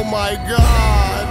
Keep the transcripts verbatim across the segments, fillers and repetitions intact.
my God.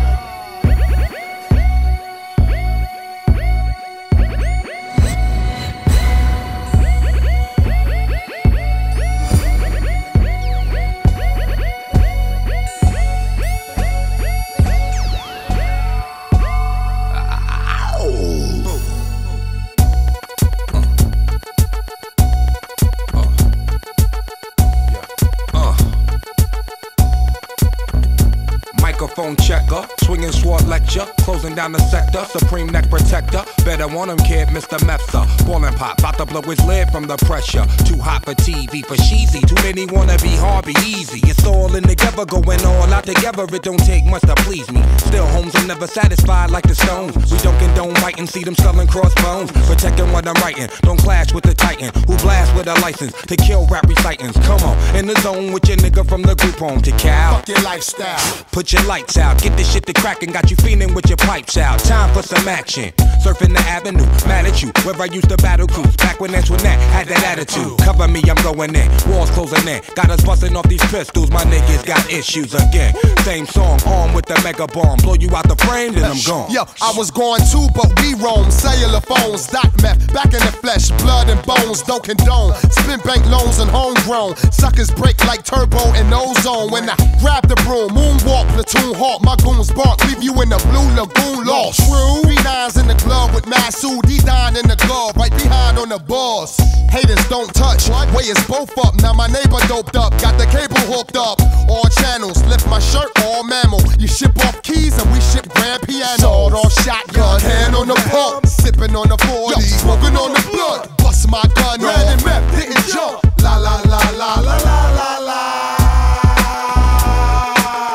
Microphone checker, swinging sword lecture, closing down the sector, supreme neck protector. Better want him, kid, Mister Mepsa. Ballin' pop, bout to blow his lid from the pressure. Too hot for T V, for cheesy. Too many wanna be hard, be easy. It's all in together, going all out together. It don't take much to please me. Still, homes are never satisfied like the Stones. We don't condone biting, see them selling crossbones. Protecting what I'm writing, don't clash with the Titan who blast with a license to kill rap recitants. Come on, in the zone with your nigga from the group home to Cal. Fuck your lifestyle. Put your lights out, get this shit to crackin', got you feeling with your pipes out. Time for some action. Surfing the avenue, mad at you, where I used to battle cruise. Back when Antoinette had that attitude. Cover me, I'm going in, walls closing in. Got us busting off these pistols, my niggas got issues again. Same song, armed with the mega bomb. Blow you out the frame, then I'm gone. Yo, I was going too, but we roam. Cellular phones, doc meth, back in the flesh, blood and bones, don't condone. Spin bank loans and homegrown. Suckers break like turbo and ozone. When I grab the broom, moonwalk, platoon hawk, my goons bark, leave you in the blue lagoon lost. True. Three nines in the glove with Masu, D-Dine in the glove, right behind on the balls. Haters don't touch, way is both up. Now my neighbor doped up, got the cable hooked up. All channels, lift my shirt, all mammal. You ship off keys and we ship grand piano. Sawed off shotgun, hand on the pump, sipping on the forty, smoking on the blood. Bust my gun, red and meth, didn't jump. La la la la la la la la.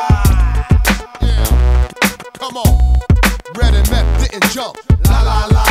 Yeah, come on, red and meth didn't jump. La la la.